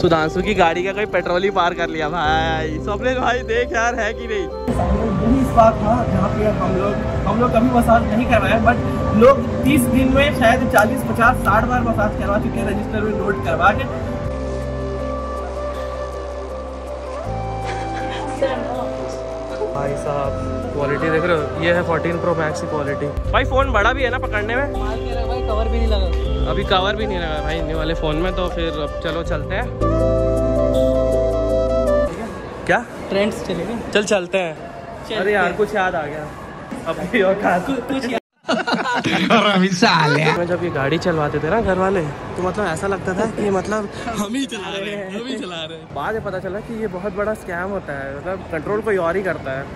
सुधांशु की गाड़ी का कोई पेट्रोल ही पार कर लिया भाई। स्वप्निल भाई देख यार है कि नहीं, यही इस बात था जहाँ पे हम लोग कभी मसाज नहीं करवाए, बट लोग 30 दिन में शायद 40, 50, 60 बार मसाज करवा चुके हैं रजिस्टर में नोट करवा के। भाई साहब क्वालिटी देख रहे हो, ये है 14 Pro Max की क्वालिटी। भाई फोन बड़ा भी है ना पकड़ने में, भाई कवर भी नहीं लगा, अभी कवर भी नहीं लगा भाई इन वाले फोन में। तो फिर अब चलो चलते हैं। क्या ट्रेंड्स चलेगा, चल चलते हैं। अरे यार कुछ याद आ गया अभी और कुछ मैं जब ये गाड़ी चलवाते थे ना घर वाले, तो मतलब ऐसा लगता था कि मतलब हम ही चला रहे हैं। बाद में पता चला कि ये बहुत बड़ा स्कैम होता है, मतलब कंट्रोल कोई और ही करता है।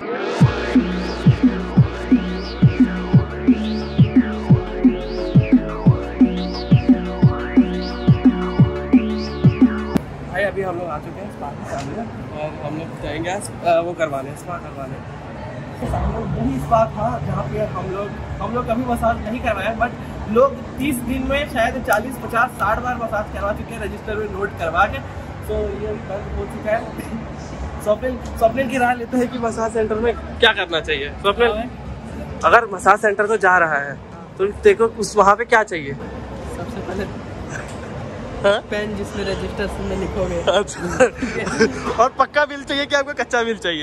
भाई अभी हम लोग आ चुके हैं स्पा के सामने और हम लोग जाएंगे वो करवाने, स्पा करवाने। यही इस बात था जहाँ पे हम लोग कभी मसाज नहीं करवाए, बट लोग 30 दिन में शायद 40, 50, 60 बार मसाज करवा चुके हैं रजिस्टर में नोट करवा के। तो ये बंद हो चुका है। स्वप्निल की राय लेते हैं कि मसाज सेंटर में क्या करना चाहिए। स्वप्निल अगर मसाज सेंटर तो जा रहा है तो देखो उस वहाँ पे क्या चाहिए। सबसे पहले पेन जिसमें रजिस्टर में लिखोगे। अच्छा और पक्का बिल चाहिए कि आपको कच्चा बिल चाहिए?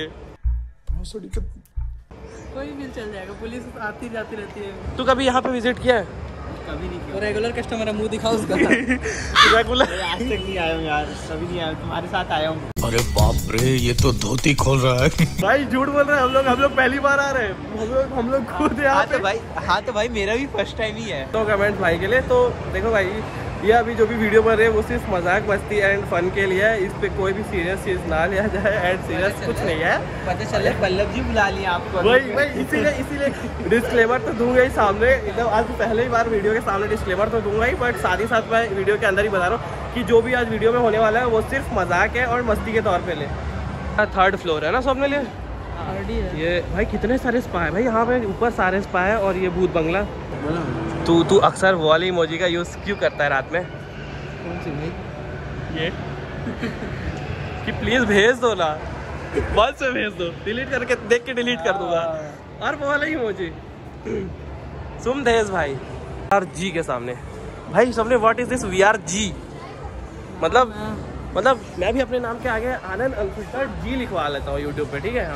कोई बिल चल जाएगा, पुलिस आती जाती रहती है। तू कभी यहाँ पे विजिट किया है? कभी नहीं किया। रेगुलर कस्टमर है, मुंह दिखाओ उसका। रेगुलर आज तक नहीं आया हूँ यार, कभी नहीं आया, तुम्हारे साथ आया हूँ। अरे बाप रे, ये तो धोती खोल रहा है। भाई झूठ बोल रहे हैं, हम लोग पहली बार आ रहे हैं, हम लोग खुद यहाँ पे। हाँ तो भाई मेरा भी फर्स्ट टाइम ही है। तो कमेंट भाई के लिए। तो देखो भाई ये अभी जो भी वीडियो बन रही है वो सिर्फ मजाक मस्ती एंड फन के लिए है, इस पे कोई भी सीरियस चीज ना लिया जाए एंड सीरियस कुछ नहीं है। पता चले पल्लव जी बुला लिया आपको। वही इसीलिए डिस्क्लेमर तो दूंगा ही सामने, एकदम आज पहले ही बार वीडियो के सामने डिस्क्लेमर तो दूंगा ही, बट साथ ही साथ मैं वीडियो के अंदर ही बता रहा हूँ कि जो भी आज वीडियो में होने वाला है वो सिर्फ मजाक है और मस्ती के तौर पे ले। 3rd फ्लोर है ना सबने लिए। ये भाई कितने सारे स्पा है भाई यहाँ पे, ऊपर सारे स्पा है और ये भूत बंगला। तू अक्सर वो वाली इमोजी का यूज क्यों करता है रात में? कौन सी भाई? ये कि प्लीज भेज दो ना, बस से भेज दो, डिलीट करके देख के डिलीट कर दूंगा। और वो वाला इमोजी सुम देज भाई VR-G के सामने भाई सबने व्हाट इज दिस VR-G मतलब मैं भी अपने नाम के आगे आनंद अनफिल्टर्ड जी लिखवा लेता हूँ यूट्यूब पे, ठीक है।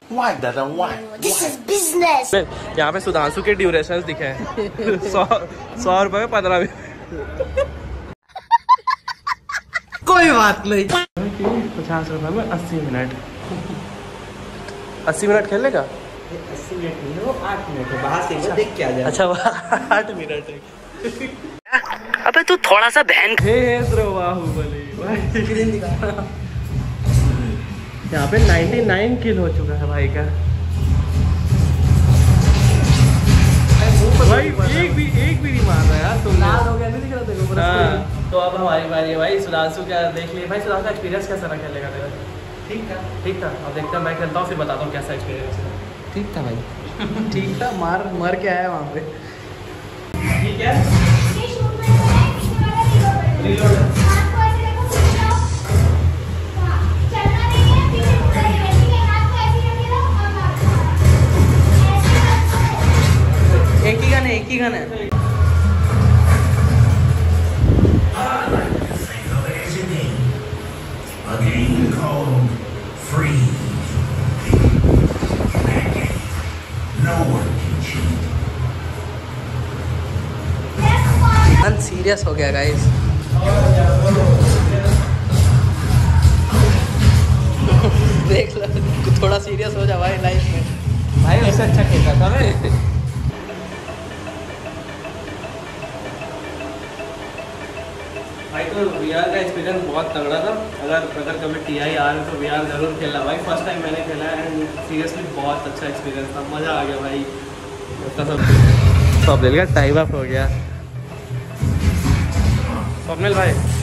यहाँ पे सुधांशु के ड्यूरेशंस दिखे हैं 100 रुपए में 15 मिनट। कोई बात नहीं। 50 रुपए में 80 मिनट। 80 मिनट खेल लेगा? 80 मिनट नहीं है वो, 8 मिनट है। बाहर से देख के आ जाए। अच्छा 8 मिनट है। अबे तू थोड़ा सा बहन बाहुबली यहाँ पे 99 किल हो चुका है भाई का। भाई एक भी नहीं मार रहा यार तुम। लाल हो गया, नहीं दिख रहा तेरे को? तो अब हमारी बारी है भाई। सुधांशु क्या देख लिए भाई, सुधांशु का एक्सपीरियंस कैसा रहा खेलने का तेरा? ठीक था। अब देखते हैं, मैं खेलता हूँ फिर बताता हूँ कैसा एक्सपीरियंस है। ठीक था भाई। ठीक था, मर के आया वहाँ पे। ठीक है रीलोड एक ही गन है। सीरियस हो गया गाइस। देख लो, थोड़ा सीरियस हो जा भाई लाइफ में। भाई वैसे अच्छा खेलता था मैं। भाई तो VR का एक्सपीरियंस बहुत तगड़ा था। अगर कभी TI आ रहे तो VR जरूर खेलना भाई। फर्स्ट टाइम मैंने खेला है एंड सीरियसली बहुत अच्छा एक्सपीरियंस था, मज़ा आ गया भाई। स्वप्निल का टाइम अप हो गया। स्वप्निल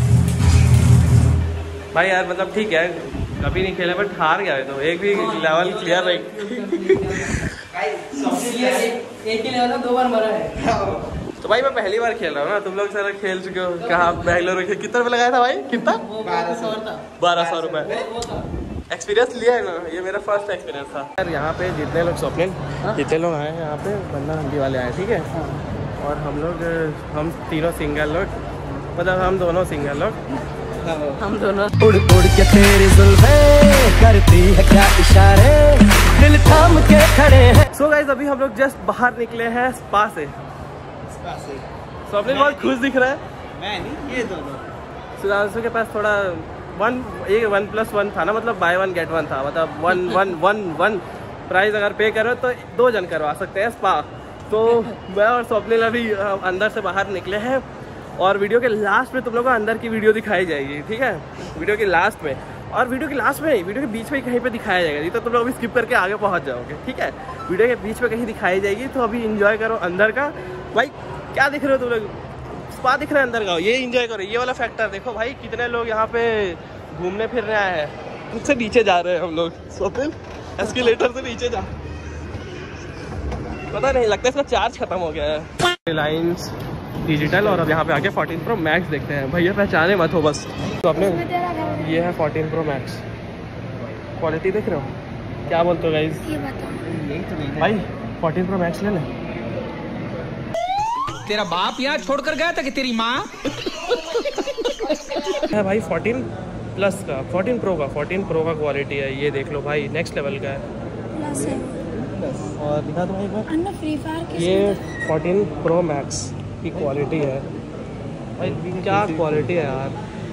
भाई यार मतलब ठीक है, कभी नहीं खेला बट हार गया तो एक भी लेवल क्लियर नहीं। एक ही लेवल में 2 बार मरा है। तो भाई मैं पहली बार खेल रहा हूँ ना, तुम लोग सारा खेल चुके हो। कहाँ बेंगलोर में कितना रुपये लगाया था भाई? कितना? 1200 रुपये। एक्सपीरियंस लिया है ना, ये मेरा फर्स्ट एक्सपीरियंस था यार। यहाँ पे जितने लोग स्वप्निल जितने लोग आए हैं यहाँ पे, बंदा हंडी वाले आए, ठीक है। और हम तीनों सिंगल लोग, मतलब हम दोनों सिंगल लोग, हम दोनों उड़ उड़ के तेरी जुल्फें करती है क्या इशारे, दिल थाम के खड़े हैं। सो गाइस अभी हम लोग जस्ट बाहर निकले हैं स्पा से। स्वप्निल बहुत खुश दिख रहा है। मैं नहीं, ये दोनों। सुधांशु के पास थोड़ा 1+1 था ना, मतलब बाय 1 गेट 1 था, मतलब 1 प्राइस अगर पे करो तो 2 जन करवा सकते हैं स्पा। तो मैं और स्वप्निल अभी अंदर से बाहर निकले हैं और वीडियो के लास्ट में तुम लोगों को अंदर की वीडियो दिखाई जाएगी, ठीक है। वीडियो के लास्ट में, और वीडियो के लास्ट में, वीडियो के बीच में कहीं पे दिखाया जाएगा, नहीं तो तुम लोग अभी स्किप करके आगे पहुंच जाओगे, ठीक है। वीडियो के बीच में कहीं दिखाई जाएगी, तो अभी इंजॉय करो अंदर का। भाई क्या दिख रहे हो तुम लोग? स्पा दिख रहा है अंदर का, ये इंजॉय करो। ये वाला फैक्टर देखो भाई, कितने लोग यहाँ पे घूमने फिरने आए हैं। उससे नीचे जा रहे हैं हम लोग, स्वप्निल एस्केलेटर से नीचे जा, पता नहीं लगता है इसका चार्ज खत्म हो गया है। रिलायंस डिजिटल, और अब यहाँ पे आके 14 Pro Max देखते हैं। भैया पहचाने मत हो बस। तो अपने ये है 14 Pro Max, क्वालिटी देख रहे हो? क्या बोलते हो गाइस? भाई 14 Pro Max ले लें? तेरा बाप यहाँ छोड़कर गया था कि तेरी माँ? है भाई 14 प्लस का, 14 Pro का क्वालिटी है। ये देख लो भाई, नेक्स्ट लेवल का है। और दिखा दो भाई, फ्री फायर ये 14 Pro Max की क्वालिटी है भाई। क्या क्वालिटी है यार।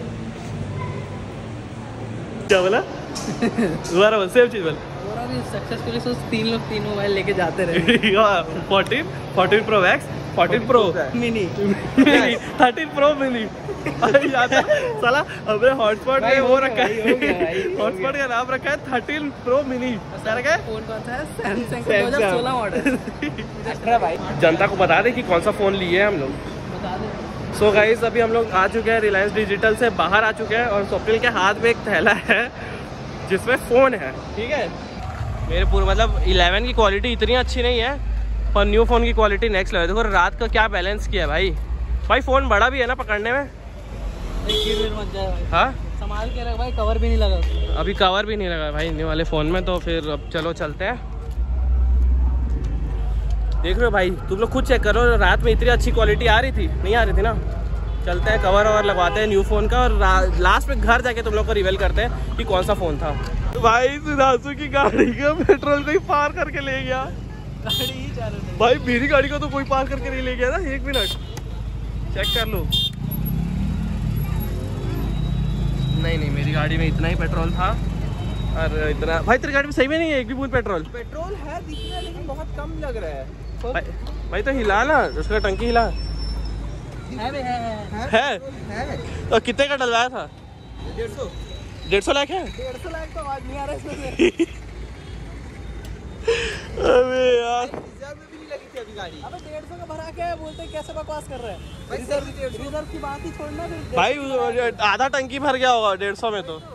क्या बोला? दोबारा बोल, सेम चीज बोल। सक्सेसफुली सोच 3 लोग 3 मोबाइल लेके जाते रहे। 14 Pro Max, 14 Pro mini, 13 Pro mini. साला हमने हॉटस्पॉट में वो रखा है, हॉटस्पॉट का नाम रखा है 13 Pro मिनी। फोन कौन सा है? Samsung 2016 model. भाई जनता को बता दे कि कौन सा फोन लिए हम लोग। बता दे। सो गाइस अभी हम लोग आ चुके हैं, रिलायंस डिजिटल से बाहर आ चुके हैं, और स्वप्निल के हाथ में एक थैला है जिसमें फ़ोन है, ठीक है। मेरे पूरे मतलब 11 की क्वालिटी इतनी अच्छी नहीं है, पर न्यू फ़ोन की क्वालिटी नेक्स्ट लेवल। देखो रात का क्या बैलेंस किया है भाई। फ़ोन बड़ा भी है ना पकड़ने में। मत जाए भाई। हाँ संभाल के रख भाई, कवर भी नहीं लगा उसमें। अभी कवर भी नहीं लगा भाई न्यू वाले फ़ोन में। तो फिर अब चलो चलते हैं। देख रहे हो भाई, तुम लोग खुद चेक करो, रात में इतनी अच्छी क्वालिटी आ रही थी? नहीं आ रही थी ना। चलते हैं कवर और लगवाते हैं न्यू फ़ोन का, और लास्ट में घर जाके तुम लोग को रिवील करते हैं कि कौन सा फ़ोन था। भाई सुधांशु की गाड़ी का पेट्रोल कोई पार करके ले गया। गाड़ी ही चालू नहीं भाई मेरी गाड़ी को तो कोई पार करके नहीं ले गया ना। 1 मिनट चेक कर लो। नहीं मेरी गाड़ी में इतना ही पेट्रोल था, और इतना भाई तेरी गाड़ी में सही में नहीं है एक भी बूंद पेट्रोल। पेट्रोल है दिख रहा है, लेकिन बहुत कम लग रहा है। भाई तो हिला ना, उसका टंकी हिला। है तो कितने का डलवाया था? 150 लाख है। 150 लाख तो आवाज नहीं आ रहा इसमें से। अबे यार रिजर्व में भी नहीं लगी थी अभी गाड़ी। अबे 150 का भरा के बोलते हैं, कैसे बकवास कर रहे हैं? रिजर्व की बात ही छोड़ना। भाई आधा टंकी भर गया होगा 150 में तो।